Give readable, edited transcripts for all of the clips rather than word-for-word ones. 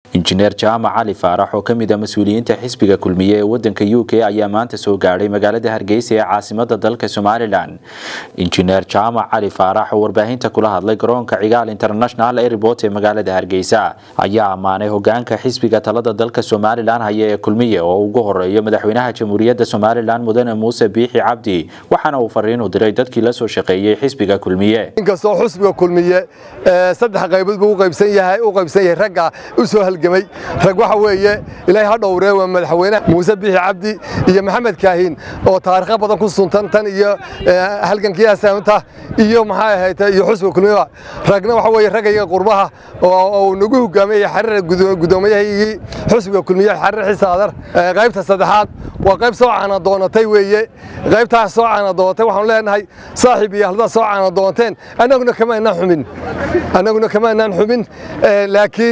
injineer jaamac cali faarax oo kamid ah mas'uuliyiinta xisbiga kulmiye ee wadanka UK ayaa maanta soo gaaray magaalada Hargeysa ee caasimada dalka Somaliland. Injineer jaamac cali faarax oo warbaahinta kula hadlay garoonka Cigaal International Airport ee magaalada Hargeysa ayaa amaanay hogaanka xisbiga talada dalka Somaliland haya ee kulmiye oo ugu horeeyo madaxweynaha jamhuuriyadda Somaliland mudane Muuse Biixi Cabdi waxaana uu fariin u diray dadkii la soo shaqeeyay xisbiga kulmiye. inkastoo xisbiga kulmiye saddex qaybood buu qaybsan yahay ragga u soo halgamay rag waxa weeye ilaahay ha dhowree waa madaxweynaha Muuse Biixi Cabdi iyo Maxamed Kaahin oo taariikh badan ku suntan tan iyo halgankii asaamta iyo maxay ahayd iyo xisbiga kulmiye ragna waxa weeye ragayga qurbaha oo nagu hogaamay xarir gudoomiyaha xisbiga kulmiye xarir xisaadar qaybta saddexaad waa qayb soo caana doonatay weeye qaybtaas soo caana doonatay waxaan leenahay saaxiib iyo halda soo caana doonteen anaguna kama inaan xumin laakiin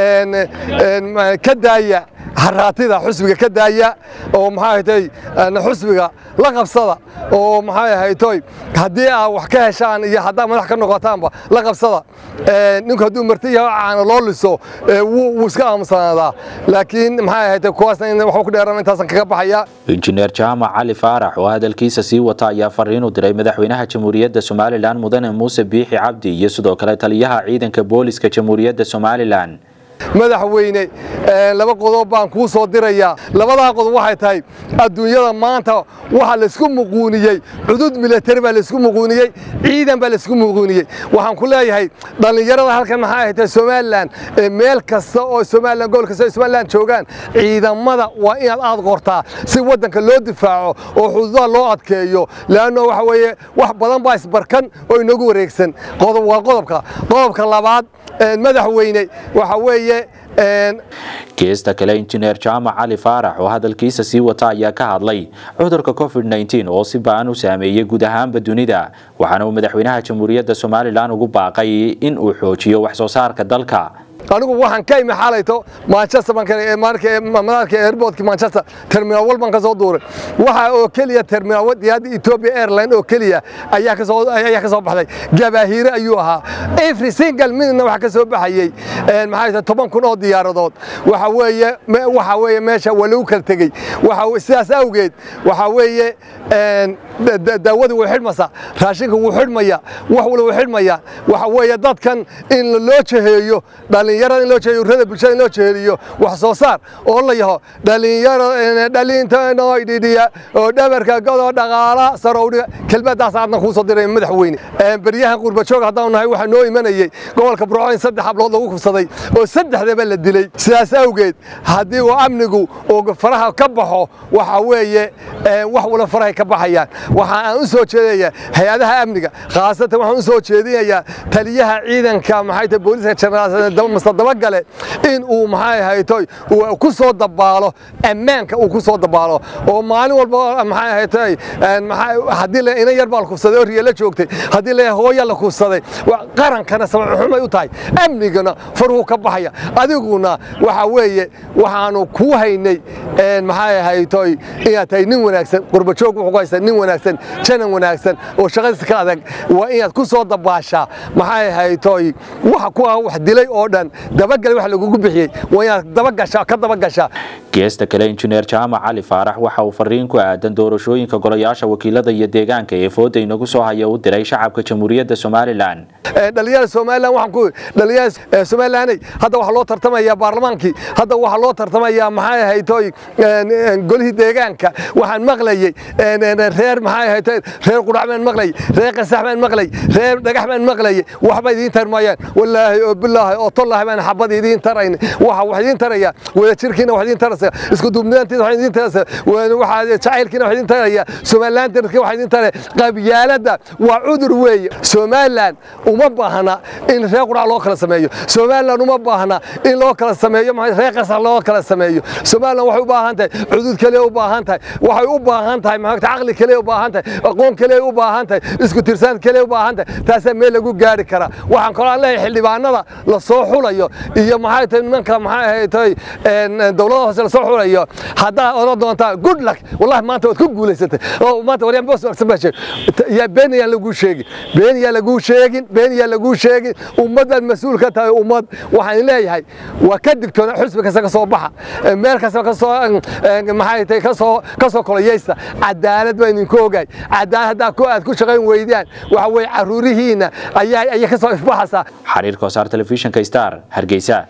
كداية حراتيدا حسبك كداية أو محايتي أنا حسبك لقب صدا أو محايتي هدي وحكاها شان يا حدا ما نحكي نقطان با لقب صدا نكهدو مرتيها عن لولسو وسكام صدا لكن محايتي كواسنا إن وحكي دارنا تاسن كبحيا. إنجنير جامع علي فارح وهذا الكيس سي وطا يا فرين ودري مدحوينها جمهورية سوماليلاند مدن موسى بيحي عبدي يسدو كلا تليها ciidanka booliiska جمهورية سوماليلاند. madaxweyne laba qodob baan ku soo dirayaa labada qodob waxay tahay adduunyada maanta waxa la isku muquuniyay cudud military baa la isku muquuniyay ciidan baa la isku muquuniyay waxaan ku leeyahay dhalinyarada halkan maxay ahayd Somaliland meel kasta oo Somaliland gool kasta Somaliland joogan ciidamada waa in aad qortaa si wadanka loo difaaco oo xuduudaha loo adkeeyo laana waxa weeye wax badan baa isbarkan oo inagu wareegsan qodobka labaad madaxweyne waxa weeye geesta kale injineer jaamac cali faarax oo hadalkiisa sii wata ayaa ka hadlay cudurka COVID-19 oo si baan u saameeyay guud ahaanba dunida waxaana uu madaxweynaha jamhuuriyadda Somaliland ugu baaqay in uu xoojiyo wax soo saarka dalka. anigu waxaan ka imi xalayto Manchester markay airportka Manchester terminal walban ka soo duuray waxa oo kaliya terminal wadiyada Ethiopia Airline oo kaliya ayaa ka soo baxday gabaahir ayuu ahaa every single minute waxa ka soo baxayay maxay 10,000 oo diyaaradood waxa weeye meesha walaw kala tagay waxa sidaas awgeed waxa weeye daawadu way xidhmaysa raashinka wuu xidhmaya wax walba wuu xidhmaya waxa weeye dadkan in loo jeheeyo dhalinyarada in loo jeeyo rada bulshada in loo jeeliyo wax soo saar oo la yaho dhalinta noo idhiya oo dhabarka godo dhaqaala sarowdhiga kelmadaas aadna ku soo diray madaxweyne bariyaha qurba joog hadaan nahay waxa noo imanayay gobolka Burco saddex hablood lagu kufsaday oo saddexdaba la dilay sidaas awgeed hadii uu amnigu oo faraha ka baxo waxa weeye wax wala faraha ka baxayaan waxa aan u soo jeedaya hay'adaha amniga khaasatan waxaan u soo jeedinayaa taliyaha ciidanka maxay booliiska general مصدق قال إن ومحاي هايتوي وكسر دباله أمانك وكسر دباله ومعني والبا محاي هايتوي هدي له إنا يربى الكوسة وريالة شوكتي هدي له هو يلا كوسة وقارن كان سمع حما يطاي أمني جنا فروه كبحية أديقونا وحويه وحانو كوهيني محاي هايتوي إيه تاي نونكسن قرب شوك وحقايسن نونكسن شن ونكسن وشغل سكادك وإيه كسر دباشة محاي هايتوي وحكوها وحدلي أردن dabagal wax lagu bixiyay waa dabagasha ka dabagasha geesta kale injineer jaamac cali faarax waxa uu fariin ku aadan doorashooyinka golayaasha wakiilada iyo deegaanka ee fooday nagu soo haya u diray shacabka jamhuuriyadda Somaliland. dhalinyarada Somaliland waxaan ku dhalinyarada Somaliland hadda waxa loo tartamaya baarlamaankii hadda waxa loo tartamaya maxay haytooy golihii deegaanka waxaan maqlayay reer maxay haytay reer quracmaan maqlay reer qasaxmaan maqlay reer dhagaxmaan maqlay waxba idin tarmayaan wallahi oo billahi oo الله ما نحبض يدين ترين واحد تريا وشركنا واحد ترى اسكو دوبنانتي واحد ترى وواحد شاعر كنا واحد ترى سومالان تركي واحد ترى قبيالة وعذر وي سومالان وما بهنا إن ريقر على لوكال سمايو سومالان وما بهنا إن لوكال سمايو ما ريقص على لوكال سمايو سومالان وحي وباهنته عذر كله وباهنته وحي وباهنته ما عقل كله وباهنته قوم كله وباهنته اسكو ترسان كله وباهنته تسمى له جو جاري كرا وحن قال الله يحل بعنا لا صوح xulayo iyo maxay tahay nimanka maxay tahay dawladda hoose la soo xulayo hadaa oo doonta good luck wallahi maanta waad ku guuleysatay oo maanta wariyaan boos waxsan ya beeniya lagu sheegin ummadan mas'uulka tahay ummad waxaan leeyahay waa ka digtoona xusbi kasta ka soo baxa meel kasta ka soo maxay tahay ka soo kolayaysta cadaalad baa idinku ogaay cadaalad aad ku shaqayn weydaan waxa way caruurihiina ayaa ka soo ifbaxaysa xariirka Star Television ka Star Hargeysa